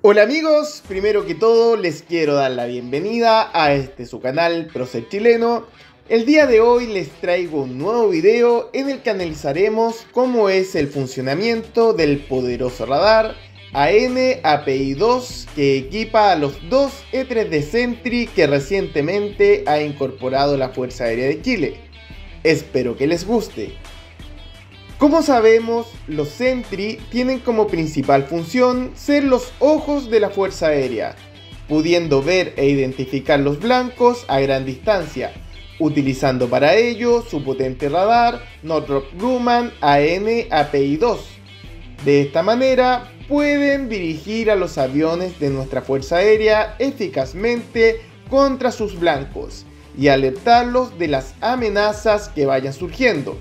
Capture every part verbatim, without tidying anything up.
Hola amigos, primero que todo les quiero dar la bienvenida a este su canal Procer Chileno. El día de hoy les traigo un nuevo video en el que analizaremos cómo es el funcionamiento del poderoso radar A N A P I dos que equipa a los dos E tres de Sentry que recientemente ha incorporado la Fuerza Aérea de Chile. Espero que les guste. Como sabemos, los Sentry tienen como principal función ser los ojos de la Fuerza Aérea, pudiendo ver e identificar los blancos a gran distancia, utilizando para ello su potente radar Northrop Grumman A N A P I dos. De esta manera, pueden dirigir a los aviones de nuestra Fuerza Aérea eficazmente contra sus blancos y alertarlos de las amenazas que vayan surgiendo.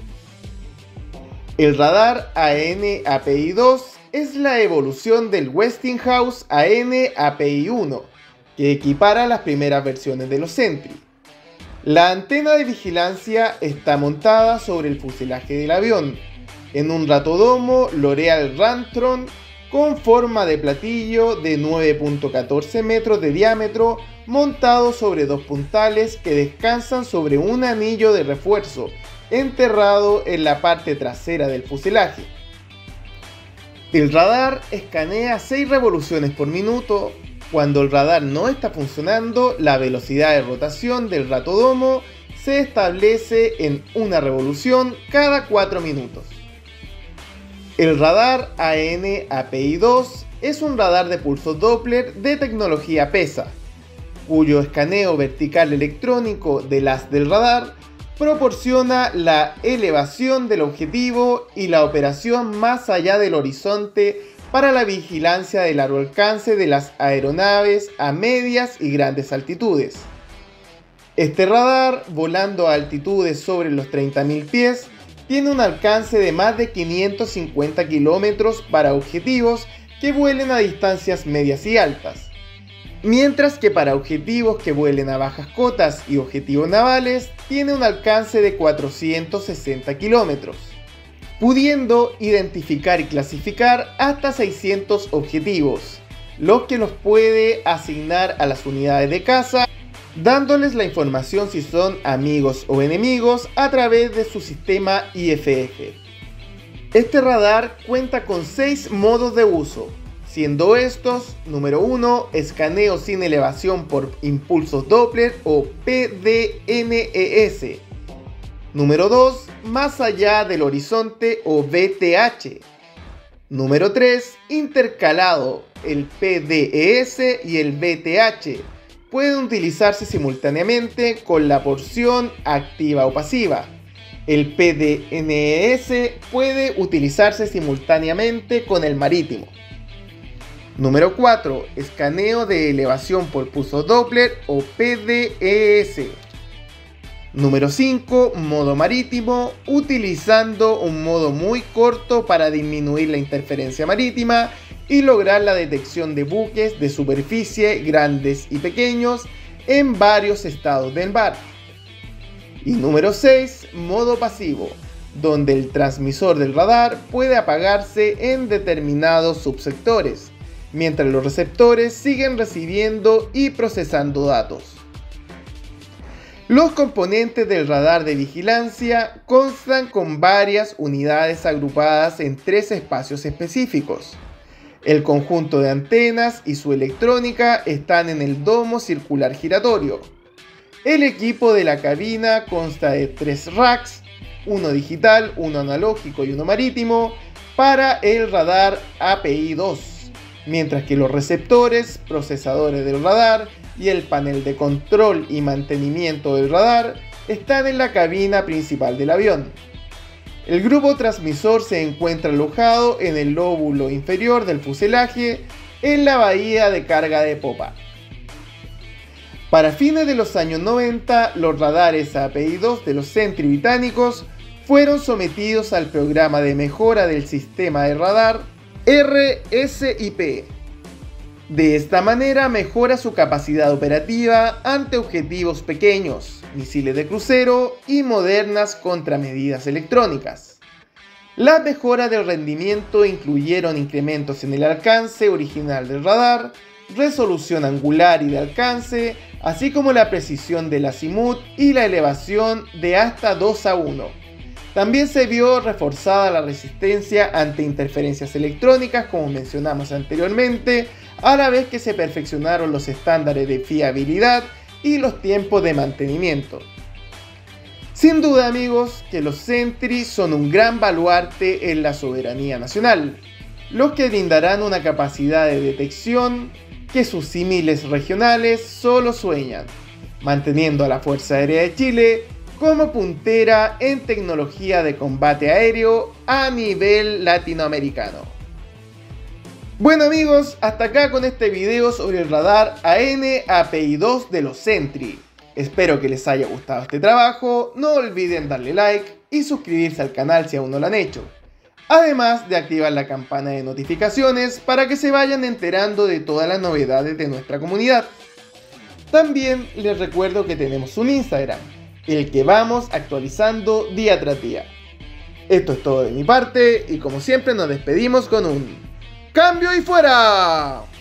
El radar A N A P I dos es la evolución del Westinghouse A N A P I uno, que equipara las primeras versiones de los Sentry. La antena de vigilancia está montada sobre el fuselaje del avión, en un ratodomo L'Oreal Ramtron con forma de platillo de nueve punto catorce metros de diámetro, montado sobre dos puntales que descansan sobre un anillo de refuerzo enterrado en la parte trasera del fuselaje. El radar escanea seis revoluciones por minuto. Cuando el radar no está funcionando, la velocidad de rotación del ratodomo se establece en una revolución cada cuatro minutos. El radar A N A P I dos es un radar de pulso Doppler de tecnología PESA, cuyo escaneo vertical electrónico del haz del radar proporciona la elevación del objetivo y la operación más allá del horizonte para la vigilancia de largo alcance de las aeronaves a medias y grandes altitudes. Este radar, volando a altitudes sobre los treinta mil pies, tiene un alcance de más de quinientos cincuenta kilómetros para objetivos que vuelen a distancias medias y altas, mientras que para objetivos que vuelen a bajas cotas y objetivos navales tiene un alcance de cuatrocientos sesenta kilómetros, pudiendo identificar y clasificar hasta seiscientos objetivos, los que los puede asignar a las unidades de caza, dándoles la información si son amigos o enemigos a través de su sistema I F F. Este radar cuenta con seis modos de uso, siendo estos: número uno, escaneo sin elevación por impulsos Doppler o P D N E S. Número dos, más allá del horizonte o V T H. Número tres, intercalado. El P D E S y el V T H pueden utilizarse simultáneamente con la porción activa o pasiva. El P D N E S puede utilizarse simultáneamente con el marítimo. Número cuatro. Escaneo de elevación por pulso Doppler o P D E S. Número cinco. Modo marítimo, utilizando un modo muy corto para disminuir la interferencia marítima y lograr la detección de buques de superficie grandes y pequeños en varios estados del mar. Y número seis. Modo pasivo, donde el transmisor del radar puede apagarse en determinados subsectores, mientras los receptores siguen recibiendo y procesando datos. Los componentes del radar de vigilancia constan con varias unidades agrupadas en tres espacios específicos. El conjunto de antenas y su electrónica están en el domo circular giratorio. El equipo de la cabina consta de tres racks, uno digital, uno analógico y uno marítimo, para el radar A P I dos. Mientras que los receptores, procesadores del radar y el panel de control y mantenimiento del radar están en la cabina principal del avión. El grupo transmisor se encuentra alojado en el lóbulo inferior del fuselaje en la bahía de carga de popa. Para fines de los años noventa, los radares A P I dos de los Sentry británicos fueron sometidos al programa de mejora del sistema de radar R S I P. De esta manera mejora su capacidad operativa ante objetivos pequeños, misiles de crucero y modernas contramedidas electrónicas. Las mejoras del rendimiento incluyeron incrementos en el alcance original del radar, resolución angular y de alcance, así como la precisión del azimut y la elevación de hasta dos a uno. También se vio reforzada la resistencia ante interferencias electrónicas, como mencionamos anteriormente, a la vez que se perfeccionaron los estándares de fiabilidad y los tiempos de mantenimiento. Sin duda, amigos, que los Sentry son un gran baluarte en la soberanía nacional, los que brindarán una capacidad de detección que sus símiles regionales solo sueñan, manteniendo a la Fuerza Aérea de Chile como puntera en tecnología de combate aéreo a nivel latinoamericano. Bueno amigos, hasta acá con este video sobre el radar A N A P I dos de los Sentry. Espero que les haya gustado este trabajo, no olviden darle like y suscribirse al canal si aún no lo han hecho. Además de activar la campana de notificaciones para que se vayan enterando de todas las novedades de nuestra comunidad. También les recuerdo que tenemos un Instagram, el que vamos actualizando día tras día. Esto es todo de mi parte y como siempre nos despedimos con un ¡cambio y fuera!